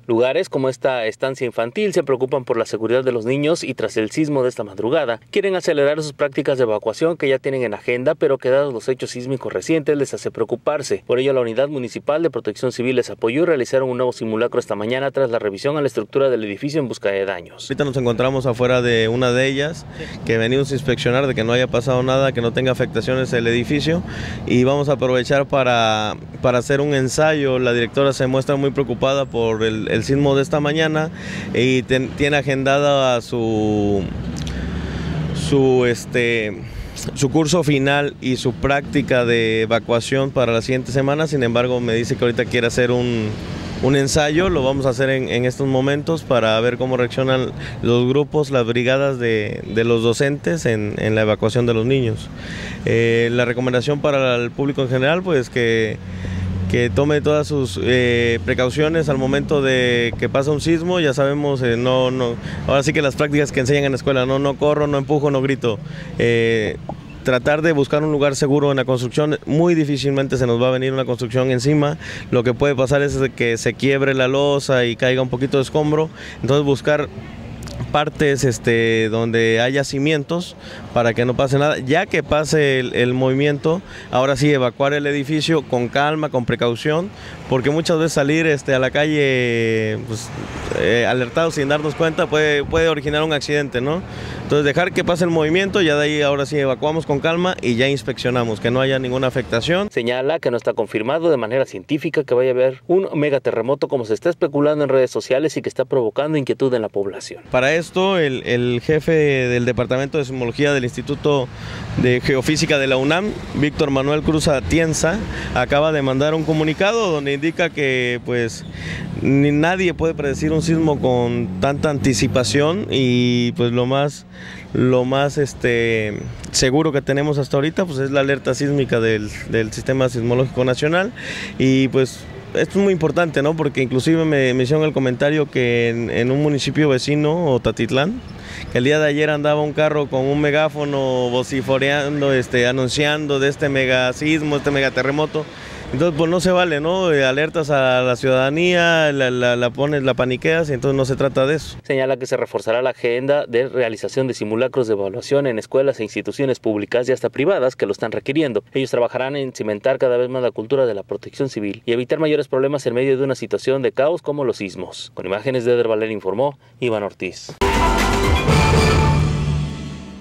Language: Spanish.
Lugares como esta estancia infantil se preocupan por la seguridad de los niños y tras el sismo de esta madrugada quieren acelerar sus prácticas de evacuación que ya tienen en agenda, pero que dados los hechos sísmicos recientes les hace preocuparse. Por ello, la Unidad Municipal de Protección Civil les apoyó y realizaron un nuevo simulacro esta mañana tras la revisión a la estructura del edificio en busca de daños. Ahorita nos encontramos afuera de una de ellas, que venimos a inspeccionar de que no haya pasado nada, que no tenga afectaciones el edificio, y vamos a aprovechar para hacer un ensayo. La directora se muestra muy preocupada por el sismo de esta mañana y tiene agendada su curso final y su práctica de evacuación para la siguiente semana. Sin embargo, me dice que ahorita quiere hacer un ensayo. Lo vamos a hacer en estos momentos para ver cómo reaccionan los grupos, las brigadas de los docentes en la evacuación de los niños. La recomendación para el público en general, pues que tome todas sus precauciones al momento de que pasa un sismo. Ya sabemos, ahora sí que las prácticas que enseñan en la escuela, no corro, no empujo, no grito. Tratar de buscar un lugar seguro en la construcción. Muy difícilmente se nos va a venir una construcción encima. Lo que puede pasar es que se quiebre la losa y caiga un poquito de escombro. Entonces buscar partes donde haya cimientos para que no pase nada. Ya que pase el movimiento, ahora sí evacuar el edificio con calma, con precaución, porque muchas veces salir a la calle pues, alertados sin darnos cuenta puede originar un accidente, ¿no? Entonces dejar que pase el movimiento, ya de ahí ahora sí evacuamos con calma y ya inspeccionamos, que no haya ninguna afectación. Señala que no está confirmado de manera científica que vaya a haber un megaterremoto como se está especulando en redes sociales y que está provocando inquietud en la población. Para esto, el jefe del Departamento de Sismología del Instituto de Geofísica de la UNAM, Víctor Manuel Cruz Atienza, acaba de mandar un comunicado donde indica que pues nadie puede predecir un sismo con tanta anticipación y pues lo más seguro que tenemos hasta ahorita pues es la alerta sísmica del Sistema Sismológico Nacional. Y pues esto es muy importante, ¿no? Porque inclusive me hicieron el comentario que en un municipio vecino, Otatitlán, que el día de ayer andaba un carro con un megáfono vociferando, anunciando de este megasismo, este megaterremoto. Entonces pues no se vale, ¿no? Alertas a la ciudadanía, la paniqueas y entonces no se trata de eso. Señala que se reforzará la agenda de realización de simulacros de evaluación en escuelas e instituciones públicas y hasta privadas que lo están requiriendo. Ellos trabajarán en cimentar cada vez más la cultura de la protección civil y evitar mayores problemas en medio de una situación de caos como los sismos. Con imágenes de Eder Valer informó Iván Ortiz.